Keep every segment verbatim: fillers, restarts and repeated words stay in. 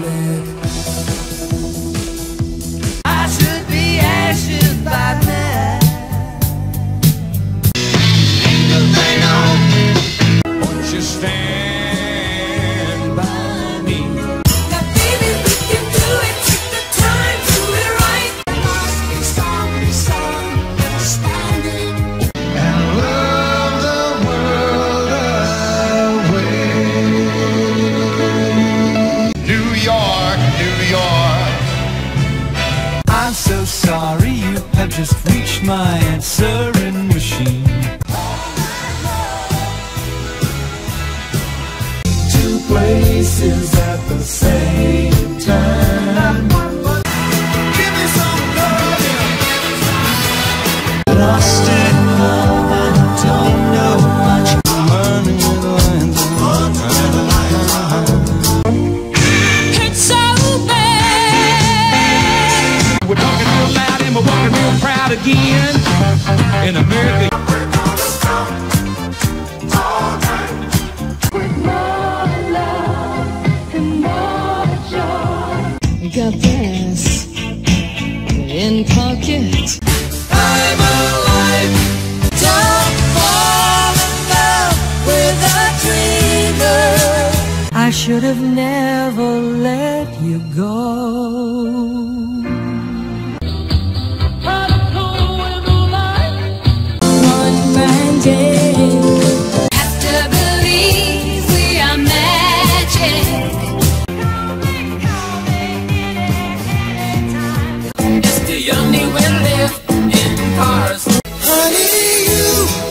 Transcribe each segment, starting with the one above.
it. I should be ashes by now. Won't you stand by me? Now baby, we can do it. Take the time, do it right. Must be some misunderstanding. And love the world away. New York, New York. I'm so sorry, you have just reached my answering machine. Two places at the same time. Give me some love. Lost it all and don't know much. Running the lines. It's so bad. We're talking real loud and we're walking real proud again in America. Got this in pocket. I'm alive. Don't fall in love with a dreamer. I should have never let you go. One fine day, have to believe we are magic. You only will live in cars. Honey, you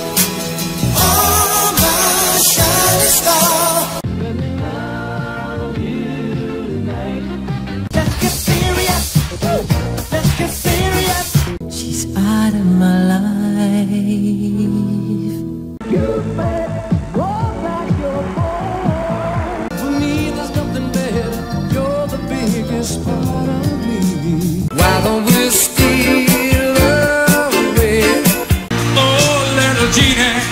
are my shining star. Let me love you tonight. Let's get serious. Let's get serious. She's out of my life. You better roll back your boy. For me, there's nothing better. You're the biggest part of me. Why don't we steal away? Oh, little Jeannie,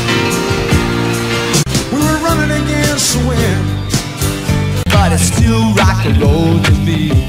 we were running against the wind, but it's still rock and roll to me.